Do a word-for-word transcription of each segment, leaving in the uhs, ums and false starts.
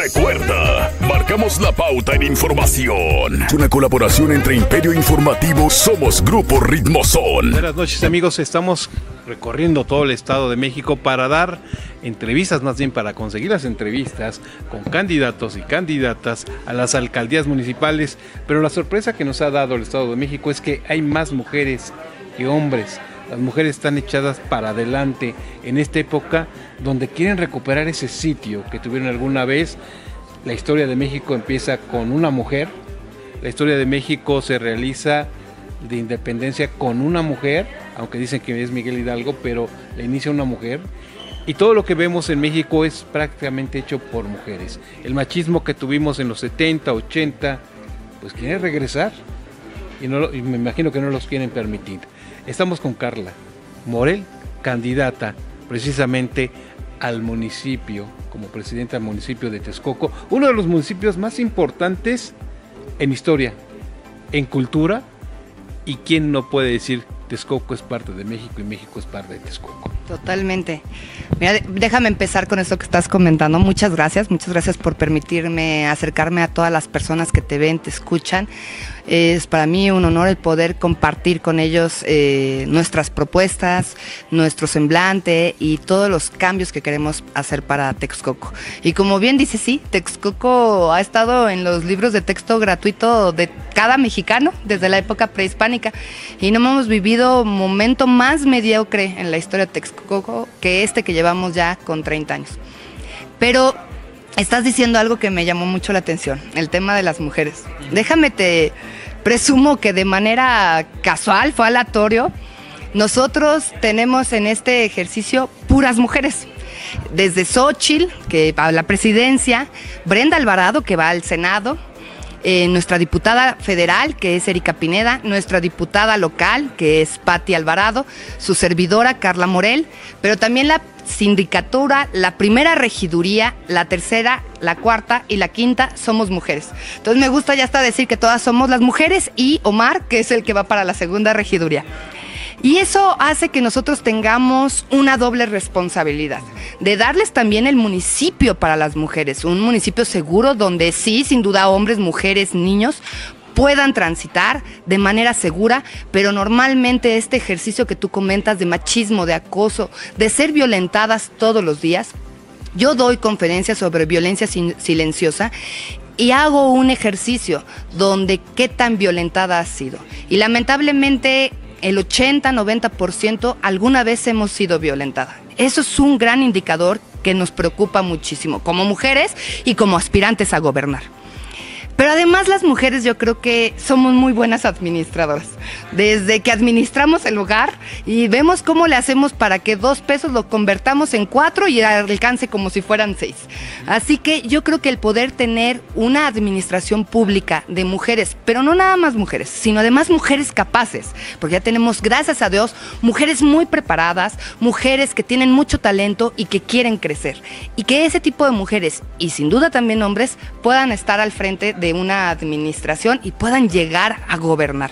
Recuerda, marcamos la pauta en información. Una colaboración entre Imperio Informativo, Somos Grupo Ritmozón. Buenas noches, amigos. Estamos recorriendo todo el Estado de México para dar entrevistas, más bien para conseguir las entrevistas con candidatos y candidatas a las alcaldías municipales. Pero la sorpresa que nos ha dado el Estado de México es que hay más mujeres que hombres. Las mujeres están echadas para adelante en esta época donde quieren recuperar ese sitio que tuvieron alguna vez. La historia de México empieza con una mujer. La historia de México se realiza de independencia con una mujer, aunque dicen que es Miguel Hidalgo, pero la inicia una mujer. Y todo lo que vemos en México es prácticamente hecho por mujeres. El machismo que tuvimos en los setenta, ochenta, pues quiere regresar. Y, no, y me imagino que no los quieren permitir. Estamos con Carla Morel, candidata precisamente al municipio, como presidenta del municipio de Texcoco, uno de los municipios más importantes en historia, en cultura, y quién no puede decir Texcoco es parte de México y México es parte de Texcoco. Totalmente. Mira, déjame empezar con esto que estás comentando. Muchas gracias, muchas gracias por permitirme acercarme a todas las personas que te ven, te escuchan. Es para mí un honor el poder compartir con ellos eh, nuestras propuestas, nuestro semblante y todos los cambios que queremos hacer para Texcoco. Y como bien dice, sí, Texcoco ha estado en los libros de texto gratuito de cada mexicano desde la época prehispánica y no hemos vivido momento más mediocre en la historia de Texcoco que este que llevamos ya con treinta años. Pero estás diciendo algo que me llamó mucho la atención, el tema de las mujeres. Déjame te presumo que de manera casual, fue aleatorio, nosotros tenemos en este ejercicio puras mujeres. Desde Xóchitl, que va a la presidencia, Brenda Alvarado, que va al Senado, eh, nuestra diputada federal, que es Erika Pineda, nuestra diputada local, que es Patti Alvarado, su servidora, Carla Morel, pero también la sindicatura, la primera regiduría, la tercera, la cuarta y la quinta somos mujeres. Entonces me gusta ya hasta decir que todas somos las mujeres y Omar, que es el que va para la segunda regiduría. Y eso hace que nosotros tengamos una doble responsabilidad, de darles también el municipio para las mujeres, un municipio seguro donde sí, sin duda, hombres, mujeres, niños puedan transitar de manera segura, pero normalmente este ejercicio que tú comentas de machismo, de acoso, de ser violentadas todos los días. Yo doy conferencias sobre violencia silenciosa y hago un ejercicio donde qué tan violentada has sido. Y lamentablemente el ochenta, noventa por ciento alguna vez hemos sido violentadas. Eso es un gran indicador que nos preocupa muchísimo como mujeres y como aspirantes a gobernar. Pero además las mujeres yo creo que somos muy buenas administradoras. Desde que administramos el hogar y vemos cómo le hacemos para que dos pesos lo convertamos en cuatro y alcance como si fueran seis. Así que yo creo que el poder tener una administración pública de mujeres, pero no nada más mujeres, sino además mujeres capaces, porque ya tenemos, gracias a Dios, mujeres muy preparadas, mujeres que tienen mucho talento y que quieren crecer. Y que ese tipo de mujeres, y sin duda también hombres, puedan estar al frente de de una administración y puedan llegar a gobernar.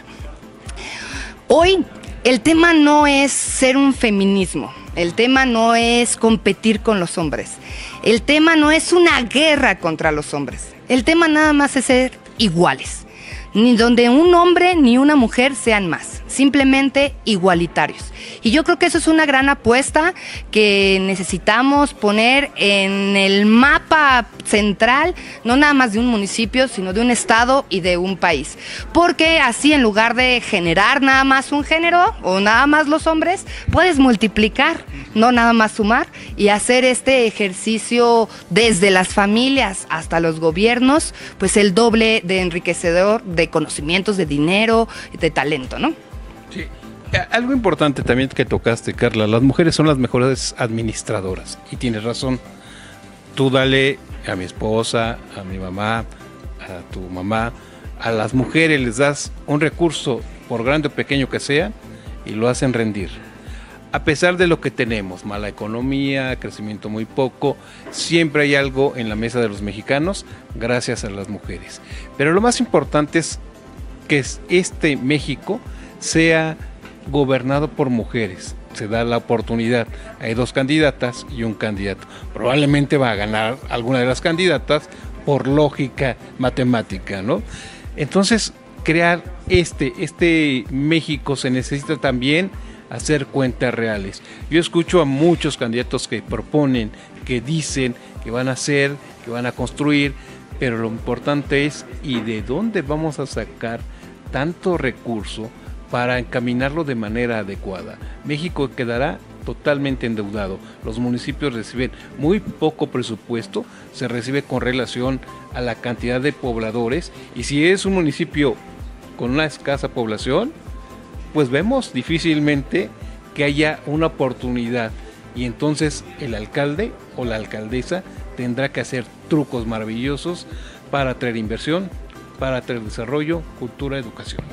Hoy el tema no es ser un feminismo, el tema no es competir con los hombres, el tema no es una guerra contra los hombres, el tema nada más es ser iguales, ni donde un hombre ni una mujer sean más, simplemente igualitarios. Y yo creo que eso es una gran apuesta que necesitamos poner en el mapa central, no nada más de un municipio, sino de un estado y de un país. Porque así, en lugar de generar nada más un género o nada más los hombres, puedes multiplicar, no nada más sumar, y hacer este ejercicio desde las familias hasta los gobiernos, pues el doble de enriquecedor de conocimientos, de dinero, de talento, ¿no? Sí. Algo importante también que tocaste, Carla, las mujeres son las mejores administradoras, y tienes razón. Tú dale a mi esposa, a mi mamá, a tu mamá, a las mujeres les das un recurso, por grande o pequeño que sea, y lo hacen rendir. A pesar de lo que tenemos, mala economía, crecimiento muy poco, siempre hay algo en la mesa de los mexicanos gracias a las mujeres. Pero lo más importante es que este México sea gobernado por mujeres. se da la oportunidad, hay dos candidatas y un candidato. Probablemente va a ganar alguna de las candidatas por lógica matemática, ¿no? Entonces, crear este, este México se necesita también hacer cuentas reales. Yo escucho a muchos candidatos que proponen, que dicen que van a hacer, que van a construir, pero lo importante es, ¿y de dónde vamos a sacar tanto recurso para encaminarlo de manera adecuada? México quedará totalmente endeudado. Los municipios reciben muy poco presupuesto, se recibe con relación a la cantidad de pobladores, y si es un municipio con una escasa población, pues vemos difícilmente que haya una oportunidad, y entonces el alcalde o la alcaldesa tendrá que hacer trucos maravillosos para traer inversión, para traer desarrollo, cultura, educación.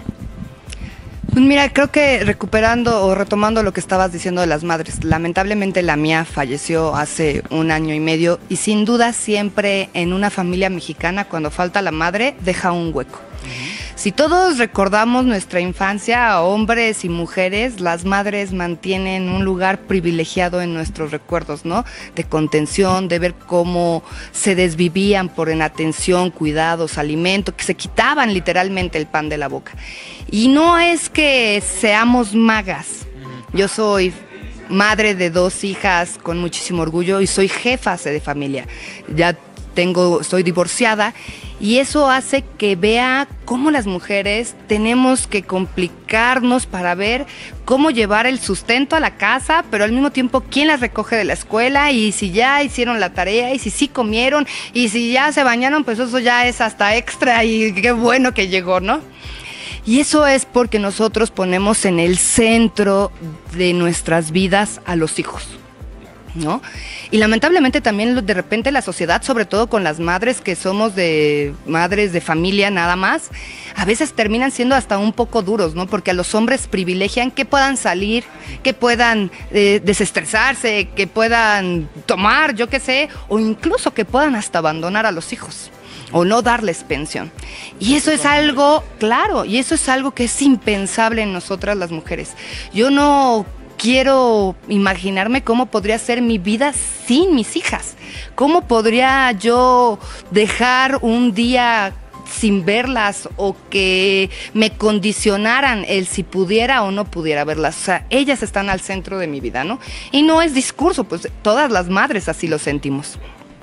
Pues mira, creo que recuperando o retomando lo que estabas diciendo de las madres, lamentablemente la mía falleció hace un año y medio, y sin duda siempre en una familia mexicana cuando falta la madre deja un hueco. Uh-huh. Si todos recordamos nuestra infancia, hombres y mujeres, las madres mantienen un lugar privilegiado en nuestros recuerdos, ¿no? De contención, de ver cómo se desvivían por en atención, cuidados, alimento, que se quitaban literalmente el pan de la boca. Y no es que seamos magas. Yo soy madre de dos hijas con muchísimo orgullo y soy jefa de familia. Ya tengo, estoy divorciada, y eso hace que vea cómo las mujeres tenemos que complicarnos para ver cómo llevar el sustento a la casa, pero al mismo tiempo quién las recoge de la escuela, y si ya hicieron la tarea, y si sí comieron, y si ya se bañaron, pues eso ya es hasta extra, y qué bueno que llegó, ¿no? Y eso es porque nosotros ponemos en el centro de nuestras vidas a los hijos, ¿no? Y lamentablemente también de repente la sociedad, sobre todo con las madres que somos de madres de familia nada más, a veces terminan siendo hasta un poco duros, ¿no? Porque a los hombres privilegian que puedan salir, que puedan eh, desestresarse, que puedan tomar, yo qué sé, o incluso que puedan hasta abandonar a los hijos o no darles pensión. Y eso es algo, claro, y eso es algo que es impensable en nosotras las mujeres. Yo no quiero imaginarme cómo podría ser mi vida sin mis hijas. ¿Cómo podría yo dejar un día sin verlas, o que me condicionaran el si pudiera o no pudiera verlas? O sea, ellas están al centro de mi vida, ¿no? Y no es discurso, pues todas las madres así lo sentimos.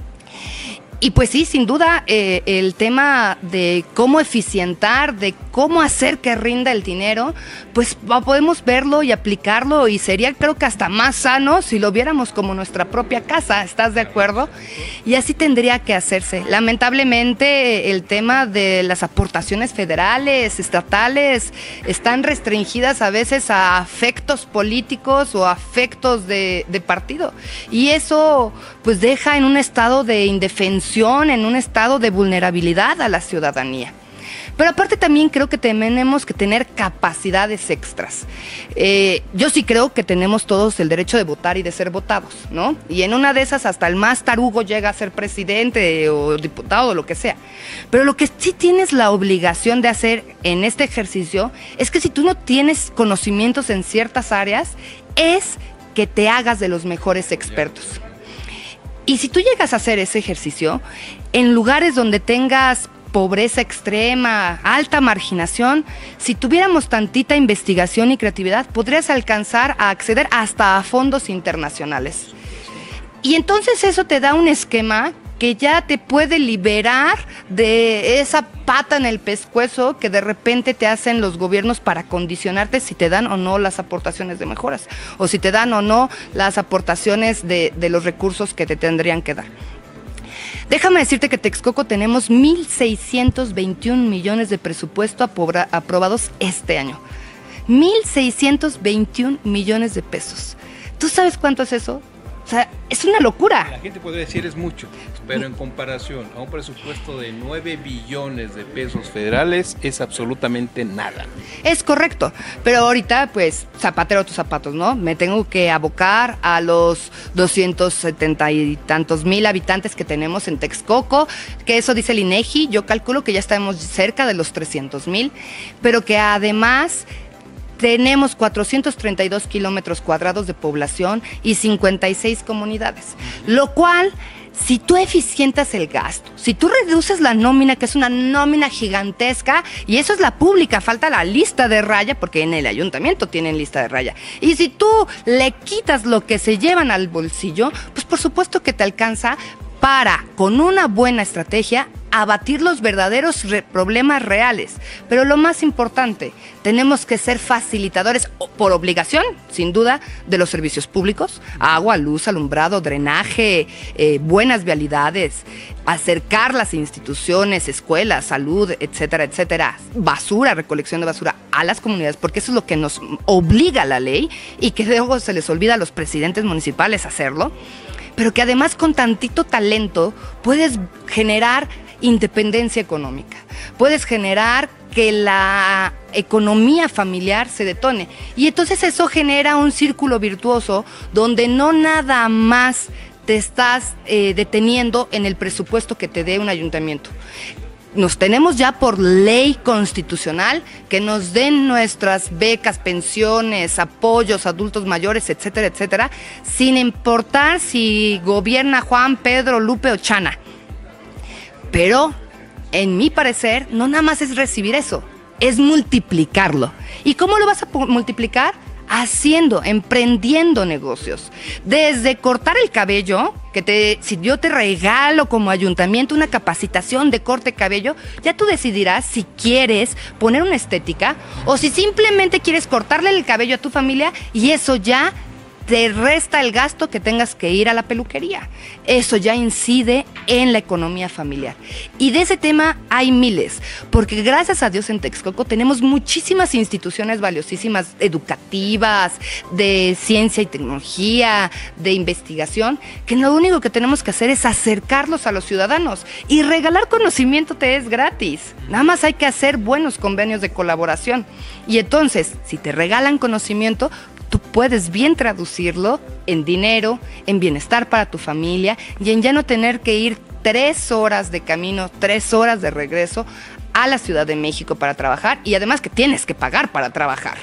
Y pues sí, sin duda, eh, el tema de cómo eficientar, de cómo hacer que rinda el dinero, pues podemos verlo y aplicarlo, y sería, creo que hasta más sano si lo viéramos como nuestra propia casa, ¿estás de acuerdo? Y así tendría que hacerse. Lamentablemente, el tema de las aportaciones federales, estatales, están restringidas a veces a afectos políticos o afectos de, de partido, y eso pues deja en un estado de indefensión, en un estado de vulnerabilidad a la ciudadanía. Pero aparte también creo que tenemos que tener capacidades extras. Eh, yo sí creo que tenemos todos el derecho de votar y de ser votados, ¿no? Y en una de esas hasta el más tarugo llega a ser presidente o diputado o lo que sea. Pero lo que sí tienes la obligación de hacer en este ejercicio es que si tú no tienes conocimientos en ciertas áreas, es que te hagas de los mejores expertos. Y si tú llegas a hacer ese ejercicio, en lugares donde tengas pobreza extrema, alta marginación, si tuviéramos tantita investigación y creatividad, podrías alcanzar a acceder hasta a fondos internacionales. Y entonces eso te da un esquema que ya te puede liberar de esa pata en el pescuezo que de repente te hacen los gobiernos para condicionarte si te dan o no las aportaciones de mejoras, o si te dan o no las aportaciones de, de los recursos que te tendrían que dar. Déjame decirte que Texcoco tenemos mil seiscientos veintiún millones de presupuesto aprobados este año. mil seiscientos veintiún millones de pesos. ¿Tú sabes cuánto es eso? O sea, es una locura. La gente podría decir es mucho, pero en comparación a un presupuesto de nueve billones de pesos federales es absolutamente nada. Es correcto, pero ahorita pues zapatero a tus zapatos, ¿no? Me tengo que abocar a los doscientos setenta y tantos mil habitantes que tenemos en Texcoco, que eso dice el INEGI, yo calculo que ya estamos cerca de los trescientos mil, pero que además tenemos cuatrocientos treinta y dos kilómetros cuadrados de población y cincuenta y seis comunidades, lo cual, si tú eficientas el gasto, si tú reduces la nómina, que es una nómina gigantesca, y eso es la pública, falta la lista de raya, porque en el ayuntamiento tienen lista de raya, y si tú le quitas lo que se llevan al bolsillo, pues por supuesto que te alcanza para, con una buena estrategia, abatir los verdaderos re- problemas reales. Pero lo más importante, tenemos que ser facilitadores, por obligación, sin duda, de los servicios públicos: agua, luz, alumbrado, drenaje, eh, buenas vialidades, acercar las instituciones, escuelas, salud, etcétera, etcétera, basura, recolección de basura a las comunidades, porque eso es lo que nos obliga la ley, y que luego se les olvida a los presidentes municipales hacerlo, pero que además con tantito talento puedes generar independencia económica, puedes generar que la economía familiar se detone, y entonces eso genera un círculo virtuoso donde no nada más te estás eh, deteniendo en el presupuesto que te dé un ayuntamiento. Nos tenemos ya por ley constitucional que nos den nuestras becas, pensiones, apoyos, adultos mayores, etcétera, etcétera, sin importar si gobierna Juan, Pedro, Lupe o Chana. Pero, en mi parecer, no nada más es recibir eso, es multiplicarlo. ¿Y cómo lo vas a multiplicar? Haciendo, emprendiendo negocios. Desde cortar el cabello, que te, si yo te regalo como ayuntamiento una capacitación de corte de cabello, ya tú decidirás si quieres poner una estética o si simplemente quieres cortarle el cabello a tu familia, y eso ya te resta el gasto que tengas que ir a la peluquería. Eso ya incide en la economía familiar. Y de ese tema hay miles, porque gracias a Dios en Texcoco tenemos muchísimas instituciones valiosísimas, educativas, de ciencia y tecnología, de investigación, que lo único que tenemos que hacer es acercarlos a los ciudadanos, y regalar conocimiento te es gratis. Nada más hay que hacer buenos convenios de colaboración. Y entonces, si te regalan conocimiento, tú puedes bien traducirlo en dinero, en bienestar para tu familia, y en ya no tener que ir tres horas de camino, tres horas de regreso a la Ciudad de México para trabajar, y además que tienes que pagar para trabajar.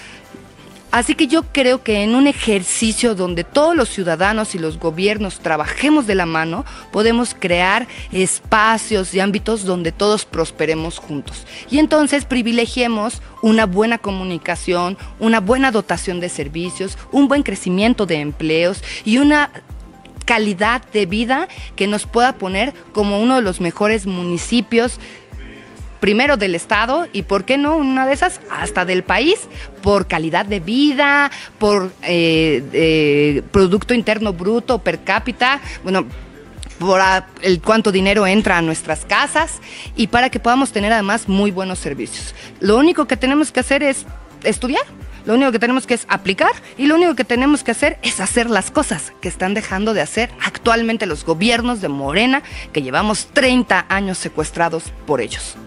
Así que yo creo que en un ejercicio donde todos los ciudadanos y los gobiernos trabajemos de la mano, podemos crear espacios y ámbitos donde todos prosperemos juntos. Y entonces privilegiemos una buena comunicación, una buena dotación de servicios, un buen crecimiento de empleos y una calidad de vida que nos pueda poner como uno de los mejores municipios, primero del estado, y por qué no una de esas hasta del país, por calidad de vida, por eh, eh, Producto Interno Bruto per cápita, bueno, por a, el cuánto dinero entra a nuestras casas, y para que podamos tener además muy buenos servicios. Lo único que tenemos que hacer es estudiar, lo único que tenemos que es aplicar, y lo único que tenemos que hacer es hacer las cosas que están dejando de hacer actualmente los gobiernos de Morena, que llevamos treinta años secuestrados por ellos.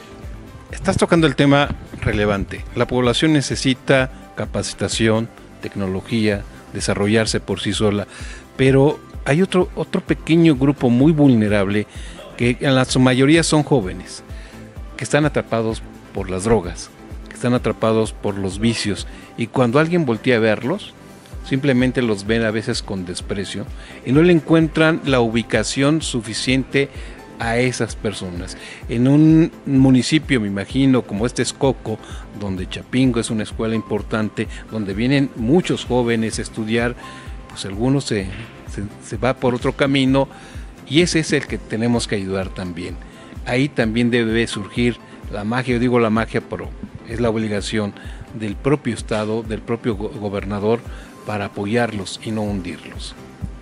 Estás tocando el tema relevante. La población necesita capacitación, tecnología, desarrollarse por sí sola, pero hay otro, otro pequeño grupo muy vulnerable, que en la su mayoría son jóvenes, que están atrapados por las drogas, que están atrapados por los vicios, y cuando alguien voltea a verlos, simplemente los ven a veces con desprecio y no le encuentran la ubicación suficiente a esas personas. En un municipio, me imagino, como este Texcoco, donde Chapingo es una escuela importante, donde vienen muchos jóvenes a estudiar, pues algunos se, se, se va por otro camino, y ese es el que tenemos que ayudar también. Ahí también debe surgir la magia, yo digo la magia, pero es la obligación del propio Estado, del propio go- gobernador, para apoyarlos y no hundirlos.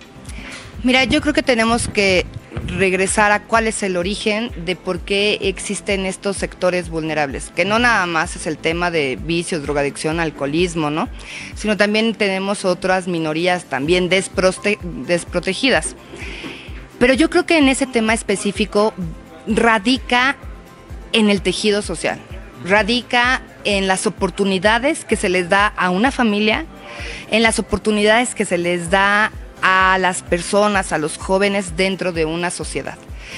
Mira, yo creo que tenemos que regresar a cuál es el origen de por qué existen estos sectores vulnerables, que no nada más es el tema de vicios, drogadicción, alcoholismo, ¿no? Sino también tenemos otras minorías también desprote- desprotegidas. Pero yo creo que en ese tema específico radica en el tejido social, radica en las oportunidades que se les da a una familia, en las oportunidades que se les da a las personas, a los jóvenes dentro de una sociedad.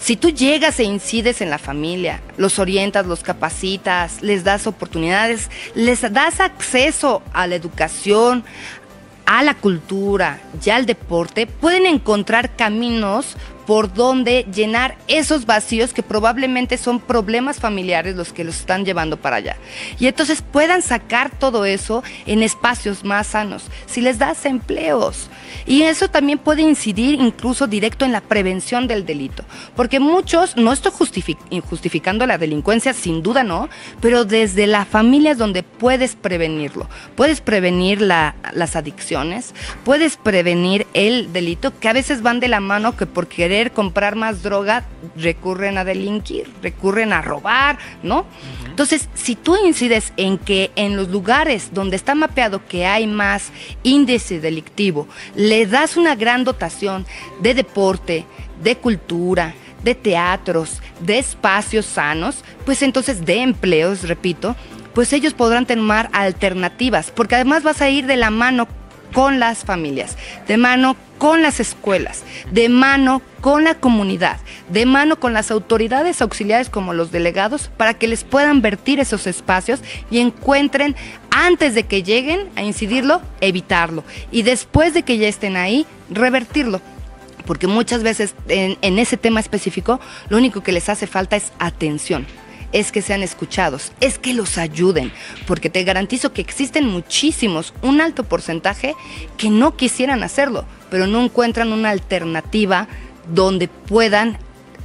Si tú llegas e incides en la familia, los orientas, los capacitas, les das oportunidades, les das acceso a la educación, a la cultura y al deporte, pueden encontrar caminos por donde llenar esos vacíos que probablemente son problemas familiares los que los están llevando para allá. Y entonces puedan sacar todo eso en espacios más sanos, si les das empleos. Y eso también puede incidir incluso directo en la prevención del delito. Porque muchos, no estoy justific- justificando la delincuencia, sin duda no, pero desde la familia es donde puedes prevenirlo. Puedes prevenir la, las adicciones, puedes prevenir el delito, que a veces van de la mano, que por querer comprar más droga recurren a delinquir, recurren a robar, ¿no? Uh-huh. Entonces, si tú incides en que en los lugares donde está mapeado que hay más índice delictivo, le das una gran dotación de deporte, de cultura, de teatros, de espacios sanos, pues entonces de empleos, repito, pues ellos podrán tomar alternativas, porque además vas a ir de la mano con las familias, de mano con las escuelas, de mano con la comunidad, de mano con las autoridades auxiliares como los delegados, para que les puedan vertir esos espacios y encuentren, antes de que lleguen a incidirlo, evitarlo, y después de que ya estén ahí, revertirlo. Porque muchas veces en, en ese tema específico, lo único que les hace falta es atención. Es que sean escuchados, es que los ayuden, porque te garantizo que existen muchísimos, un alto porcentaje que no quisieran hacerlo, pero no encuentran una alternativa donde puedan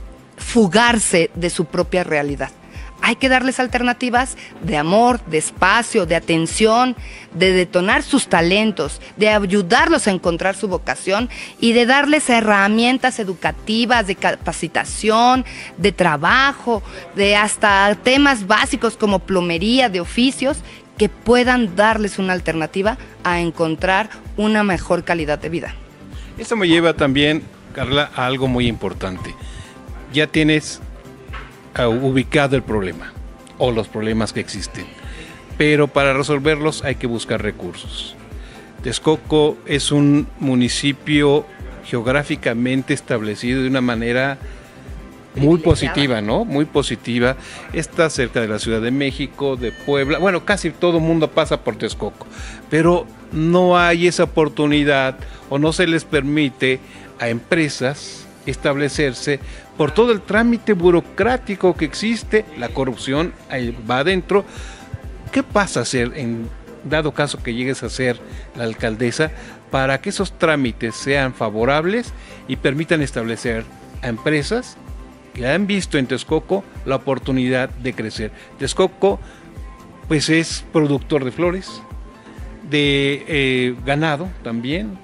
fugarse de su propia realidad. Hay que darles alternativas de amor, de espacio, de atención, de detonar sus talentos, de ayudarlos a encontrar su vocación y de darles herramientas educativas, de capacitación, de trabajo, de hasta temas básicos como plomería, de oficios, que puedan darles una alternativa a encontrar una mejor calidad de vida. Esto me lleva también, Carla, a algo muy importante. Ya tienes ubicado el problema o los problemas que existen, pero para resolverlos hay que buscar recursos. Texcoco es un municipio geográficamente establecido de una manera muy positiva, ¿no? Muy positiva. Está cerca de la Ciudad de México, de Puebla. Bueno, casi todo el mundo pasa por Texcoco, pero no hay esa oportunidad o no se les permite a empresas establecerse por todo el trámite burocrático que existe. La corrupción ahí va adentro. ¿Qué pasa a hacer en dado caso que llegues a ser la alcaldesa para que esos trámites sean favorables y permitan establecer a empresas que han visto en Texcoco la oportunidad de crecer? Texcoco pues es productor de flores, de eh, ganado también.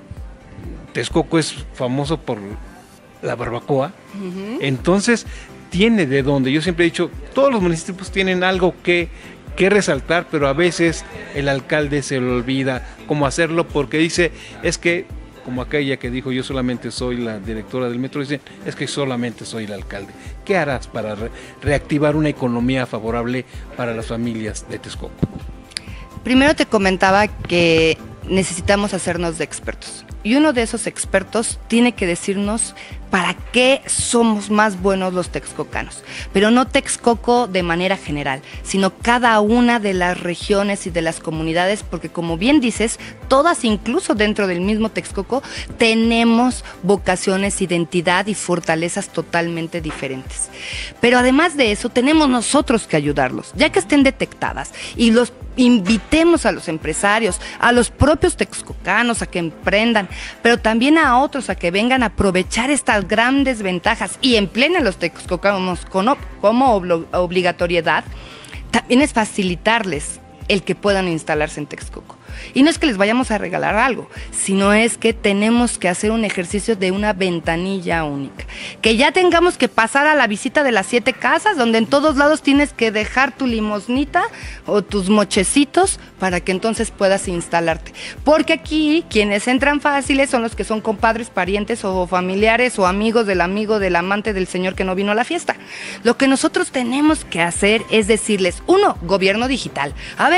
Texcoco es famoso por la barbacoa. Uh-huh. Entonces tiene de dónde. Yo siempre he dicho, todos los municipios tienen algo que, que resaltar, pero a veces el alcalde se le olvida cómo hacerlo, porque dice, es que, como aquella que dijo, yo solamente soy la directora del metro, dice, es que solamente soy el alcalde. ¿Qué harás para re- reactivar una economía favorable para las familias de Texcoco? Primero te comentaba que necesitamos hacernos de expertos. Y uno de esos expertos tiene que decirnos para qué somos más buenos los texcocanos. Pero no Texcoco de manera general, sino cada una de las regiones y de las comunidades, porque como bien dices, todas, incluso dentro del mismo Texcoco, tenemos vocaciones, identidad y fortalezas totalmente diferentes. Pero además de eso, tenemos nosotros que ayudarlos, ya que estén detectadas, y los invitemos a los empresarios, a los propios texcocanos a que emprendan, pero también a otros a que vengan a aprovechar estas grandes ventajas y empleen a los texcocanos como, como obligatoriedad. También es facilitarles el que puedan instalarse en Texcoco. Y no es que les vayamos a regalar algo, sino es que tenemos que hacer un ejercicio de una ventanilla única. Que ya tengamos que pasar a la visita de las siete casas, donde en todos lados tienes que dejar tu limosnita o tus mochecitos para que entonces puedas instalarte. Porque aquí quienes entran fáciles son los que son compadres, parientes o familiares o amigos del amigo del amante del señor que no vino a la fiesta. Lo que nosotros tenemos que hacer es decirles, uno, gobierno digital. A ver,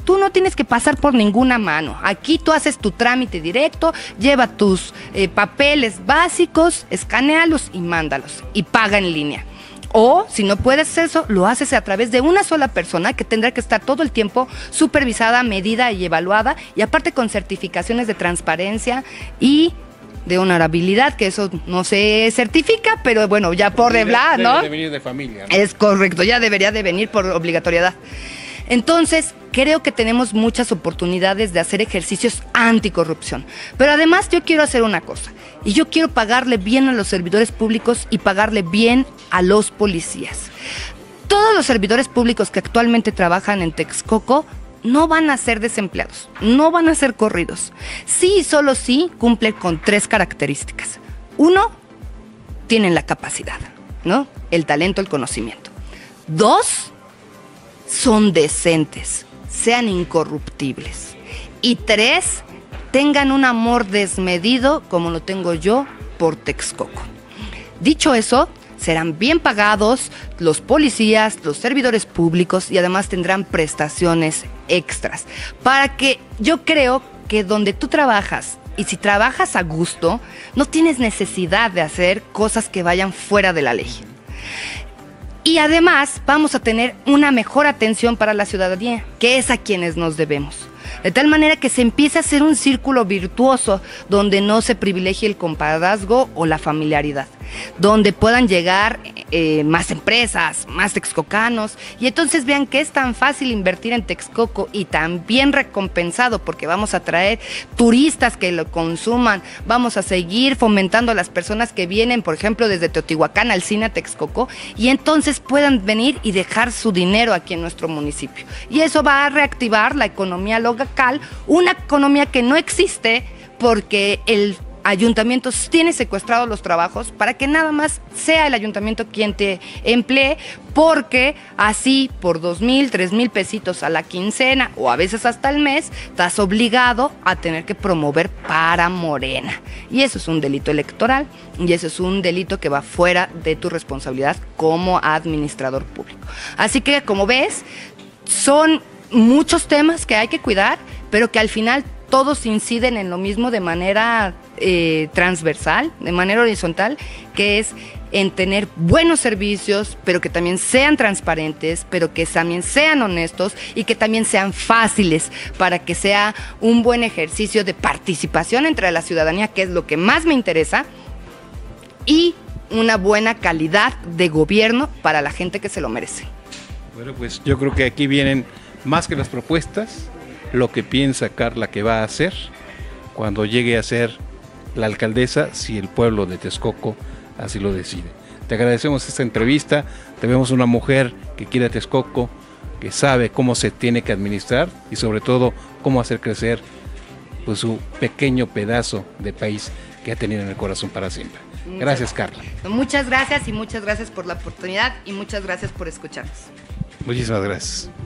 tú no tienes que pasar por ninguna mano. Aquí tú haces tu trámite directo, lleva tus eh, papeles básicos, escanéalos y mándalos y paga en línea. O, si no puedes hacer eso, lo haces a través de una sola persona que tendrá que estar todo el tiempo supervisada, medida y evaluada, y aparte con certificaciones de transparencia y de honorabilidad, que eso no se certifica, pero bueno, ya por regla, ¿no? Debe de venir de familia, ¿no? Es correcto, ya debería de venir por obligatoriedad. Entonces, creo que tenemos muchas oportunidades de hacer ejercicios anticorrupción. Pero además yo quiero hacer una cosa, y yo quiero pagarle bien a los servidores públicos y pagarle bien a los policías. Todos los servidores públicos que actualmente trabajan en Texcoco no van a ser desempleados, no van a ser corridos. Sí y solo sí cumplen con tres características. Uno, tienen la capacidad, ¿no? El talento, el conocimiento. Dos, son decentes, sean incorruptibles. Y tres, tengan un amor desmedido como lo tengo yo por Texcoco. Dicho eso, serán bien pagados los policías, los servidores públicos y además tendrán prestaciones extras. Para que yo creo que donde tú trabajas y si trabajas a gusto, no tienes necesidad de hacer cosas que vayan fuera de la ley. Y además vamos a tener una mejor atención para la ciudadanía, que es a quienes nos debemos. De tal manera que se empiece a hacer un círculo virtuoso donde no se privilegie el compadrazgo o la familiaridad, donde puedan llegar eh, más empresas, más texcocanos, y entonces vean que es tan fácil invertir en Texcoco y tan bien recompensado porque vamos a traer turistas que lo consuman, vamos a seguir fomentando a las personas que vienen, por ejemplo, desde Teotihuacán al cine a Texcoco, y entonces puedan venir y dejar su dinero aquí en nuestro municipio. Y eso va a reactivar la economía local, una economía que no existe porque el ayuntamiento tiene secuestrados los trabajos para que nada más sea el ayuntamiento quien te emplee, porque así por dos mil, tres mil pesitos a la quincena o a veces hasta el mes, estás obligado a tener que promover para Morena. Y eso es un delito electoral y eso es un delito que va fuera de tu responsabilidad como administrador público. Así que, como ves, son muchos temas que hay que cuidar, pero que al final todos inciden en lo mismo de manera eh, transversal, de manera horizontal, que es en tener buenos servicios, pero que también sean transparentes, pero que también sean honestos y que también sean fáciles para que sea un buen ejercicio de participación entre la ciudadanía, que es lo que más me interesa, y una buena calidad de gobierno para la gente que se lo merece. Bueno, pues yo creo que aquí vienen más que las propuestas, lo que piensa Carla que va a hacer cuando llegue a ser la alcaldesa, si el pueblo de Texcoco así lo decide. Te agradecemos esta entrevista, te vemos una mujer que quiere a Texcoco, que sabe cómo se tiene que administrar y sobre todo cómo hacer crecer pues, su pequeño pedazo de país que ha tenido en el corazón para siempre. Gracias, Carla. Muchas gracias y muchas gracias por la oportunidad y muchas gracias por escucharnos. Muchísimas gracias.